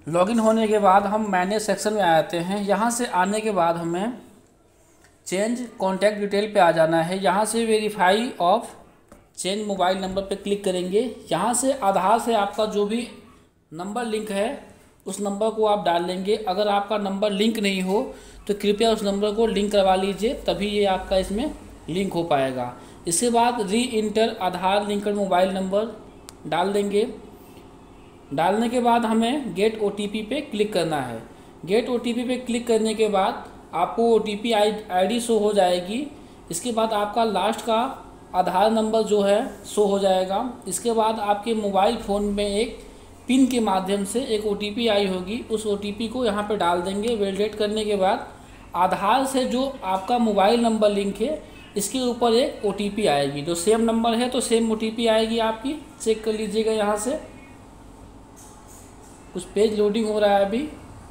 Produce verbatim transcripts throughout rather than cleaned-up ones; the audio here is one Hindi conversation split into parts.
लॉगिन होने के बाद हम मैनेज सेक्शन में आ जाते हैं। यहाँ से आने के बाद हमें चेंज कॉन्टैक्ट डिटेल पे आ जाना है। यहाँ से verify of change mobile number पे क्लिक करेंगे। यहाँ से आधार से आपका जो भी नंबर लिंक है उस नंबर को आप डाल लेंगे। अगर आपका नंबर लिंक नहीं हो तो कृपया उस नंबर को लिंक करवा लीजिए, तभी ये आपका इसमें लिंक हो पाएगा। इसके बाद re enter Aadhaar linked mobile number डाल देंगे। डालने के बाद हमें गेट ओटीपी पे क्लिक करना है। गेट ओटीपी पे क्लिक करने के बाद आपको ओटीपी आईडी शो हो जाएगी। इसके बाद आपका लास्ट का आधार नंबर जो है शो हो जाएगा। इसके बाद आपके मोबाइल फ़ोन में एक पिन के माध्यम से एक ओटीपी आई होगी, उस ओटीपी को यहाँ पे डाल देंगे। वैलिडेट करने के बाद आधार से जो आपका मोबाइल नंबर लिंक है इसके ऊपर एक ओटीपी आएगी। जो सेम नंबर है तो सेम ओटीपी आएगी आपकी, चेक कर लीजिएगा। यहाँ से कुछ पेज लोडिंग हो रहा है अभी।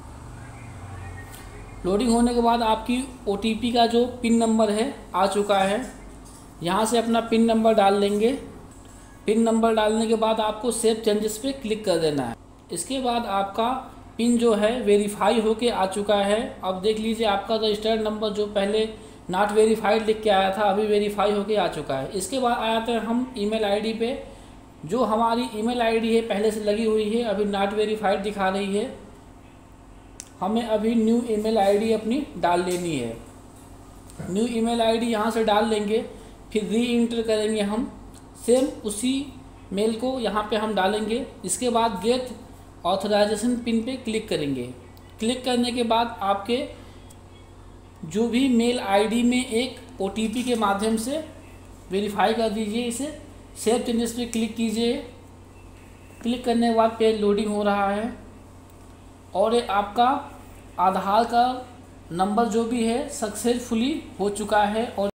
लोडिंग होने के बाद आपकी ओटीपी का जो पिन नंबर है आ चुका है। यहाँ से अपना पिन नंबर डाल लेंगे। पिन नंबर डालने के बाद आपको सेव चेंजेस पे क्लिक कर देना है। इसके बाद आपका पिन जो है वेरीफाई होके आ चुका है। अब देख लीजिए आपका रजिस्टर्ड नंबर जो पहले नॉट वेरीफाइड लिख के आया था अभी वेरीफाई होके आ चुका है। इसके बाद आ जाते हैं हम ईमेल आईडी पे। जो हमारी ईमेल आईडी है पहले से लगी हुई है, अभी नॉट वेरीफाइड दिखा रही है। हमें अभी न्यू ईमेल आईडी अपनी डाल लेनी है। न्यू ईमेल आईडी यहाँ से डाल लेंगे, फिर री इंटर करेंगे हम। सेम उसी मेल को यहाँ पे हम डालेंगे। इसके बाद गेट ऑथराइजेशन पिन पे क्लिक करेंगे। क्लिक करने के बाद आपके जो भी मेल आईडी में एक ओटीपी के माध्यम से वेरीफाई कर दीजिए इसे। सेव चेंजेस पे क्लिक कीजिए। क्लिक करने के बाद पेज लोडिंग हो रहा है और ये आपका आधार का नंबर जो भी है सक्सेसफुली हो चुका है। और